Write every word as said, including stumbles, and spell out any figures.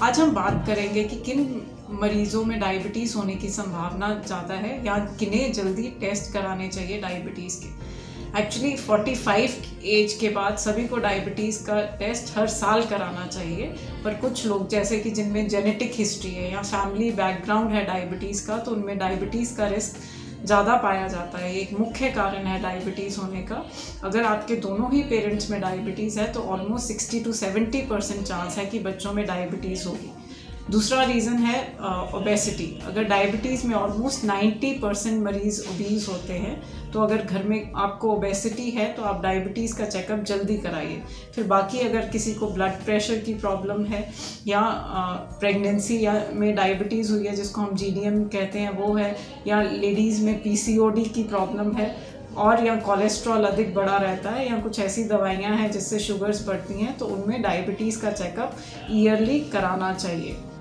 आज हम बात करेंगे कि किन मरीज़ों में डायबिटीज़ होने की संभावना ज़्यादा है या किन्हें जल्दी टेस्ट कराने चाहिए डायबिटीज़ के। एक्चुअली पैंतालीस एज के बाद सभी को डायबिटीज़ का टेस्ट हर साल कराना चाहिए, पर कुछ लोग जैसे कि जिनमें जेनेटिक हिस्ट्री है या फैमिली बैकग्राउंड है डायबिटीज़ का, तो उनमें डायबिटीज़ का रिस्क ज़्यादा पाया जाता है। एक मुख्य कारण है डायबिटीज़ होने का। अगर आपके दोनों ही पेरेंट्स में डायबिटीज़ है तो ऑलमोस्ट साठ टू सत्तर परसेंट चांस है कि बच्चों में डायबिटीज़ होगी। दूसरा रीज़न है ओबेसिटी। अगर डायबिटीज़ में ऑलमोस्ट नब्बे परसेंट मरीज़ ओबीज होते हैं, तो अगर घर में आपको ओबेसिटी है तो आप डायबिटीज़ का चेकअप जल्दी कराइए। फिर बाकी अगर किसी को ब्लड प्रेशर की प्रॉब्लम है या प्रेगनेंसी या में डायबिटीज़ हुई है जिसको हम जी डी एम कहते हैं वो है, या लेडीज़ में पी सी ओ डी की प्रॉब्लम है, और या कोलेस्ट्रॉल अधिक बढ़ा रहता है, या कुछ ऐसी दवाइयाँ हैं जिससे शुगर्स बढ़ती हैं, तो उनमें डायबिटीज़ का चेकअप ईयरली कराना चाहिए।